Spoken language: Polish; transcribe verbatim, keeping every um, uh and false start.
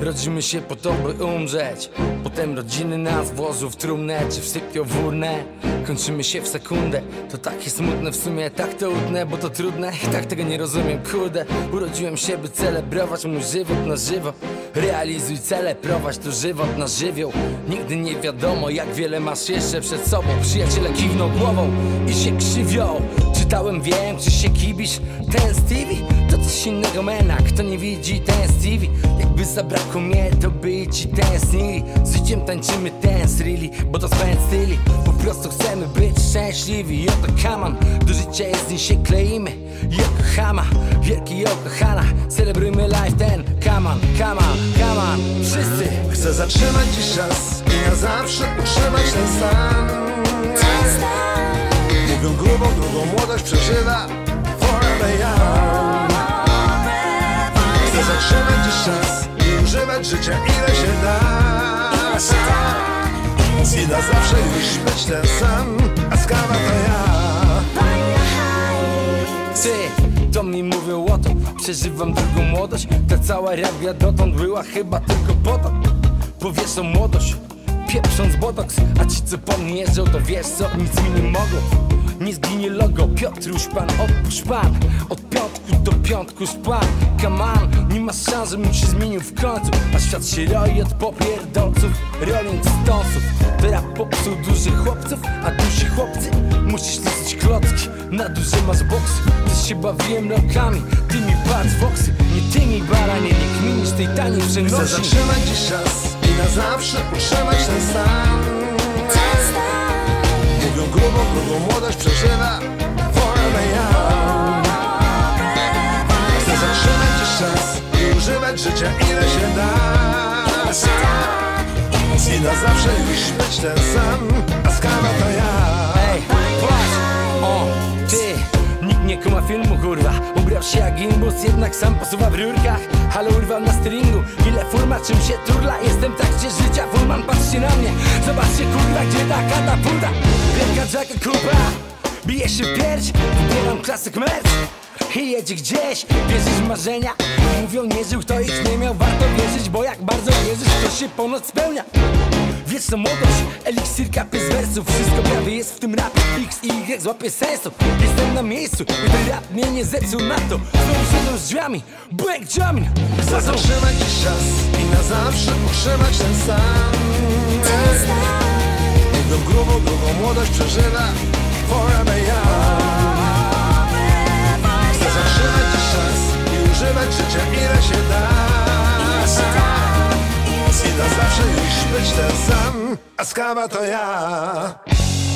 Rodzimy się po to, by umrzeć. Potem rodziny nas włożą w trumnę czy wsypią w urnę. Kończymy się w sekundę. To takie smutne w sumie, tak to utnę, bo to trudne i tak tego nie rozumiem, kurde. Urodziłem się, by celebrować mój żywot na żywo. Realizuj cele, prowadź to żywot na żywioł. Nigdy nie wiadomo, jak wiele masz jeszcze przed sobą. Przyjaciele kiwną głową i się krzywią. Czytałem, wiem, czy się kibisz. Ten Stevie to coś innego, mena. Kto nie widzi, ten Stevie. Jakby zabrakło mnie, to by ci tęsknili. Z życiem tańczymy dance really, bo to spęd styli. Po prostu chcemy być szczęśliwi. I oto kaman, do życia jest, z nim się kleimy. Yokohama, wielki Yokohana. Celebrujmy life ten, come on, come on, come on. Wszyscy. Chcę zatrzymać dziś czas i na zawsze utrzymać ten stan. Mówią grubą, drugą młodość przeżywa forever young. Chcę zatrzymać dziś czas i używać życia ile się da. I na zawsze już być ten sam, a skawa to ja. Ty, to mi mówią o to. Przeżywam drugą młodość. Ta cała rabia dotąd była chyba tylko po to. Powieszą młodość, pieprząc botoks. A ci co po mnie jeżdżą, to wiesz co, nic mi nie mogło. Nie zginie logo, Piotruś pan, odpuść pan. Od piątku do piątku szpan. Come on, nie ma szans, żebym się zmienił w końcu. A świat się roi od popierdolców, Rolling Stonesów. To rap popsuł dużych chłopców, a duzi chłopcy musisz liczyć klocki, na duże masz boksy. Też się bawiłem rokami, ty mi patrz woksy. Nie ty mi baranie, nie kminisz tej taniej przenosi. Chcę zatrzymać dziś czas i na zawsze utrzymać ten stan. Mówią grubą, grubą młodość przeżywa forever young. Chcę zatrzymać dziś czas i używać życia ile się da. I na zawsze już być ten sam, a skawa to ja. Ej, patrz, o, ty. Nikt nie kuma filmu, kurwa. Ubrał się jak imbus, jednak sam posuwa w rurkach. Halo, urwał na stringu. Ile furma, czym się turla? Jestem tak gdzie życia, furman, patrzcie na mnie. Zobaczcie, kurwa, gdzie ta katapulta. Wielka jacka kupa, bije się w pierś. Wybieram klasyk merch i jedzie gdzieś. Wierzysz w marzenia? Mówią, nie żył, kto ich nie miał. Warto wierzyć, bo jak bardzo wierzysz, to się ponoć spełnia. Wieczna młodość, eliksir, kapy z wersów. Wszystko prawie jest w tym rapie, X i Y złapie sensu. Jestem na miejscu, ten rap mnie nie zepsuł na to. Znowu siedzą z drzwiami, błęk jamin. Chcę zatrzymać dziś czas i na zawsze utrzymać ten sam. Mówią grubą, drugą młodość przeżywa forever young. Chcę zatrzymać dziś czas i używać życia ile się da. I na zawsze już być ten sam, a skawa to ja.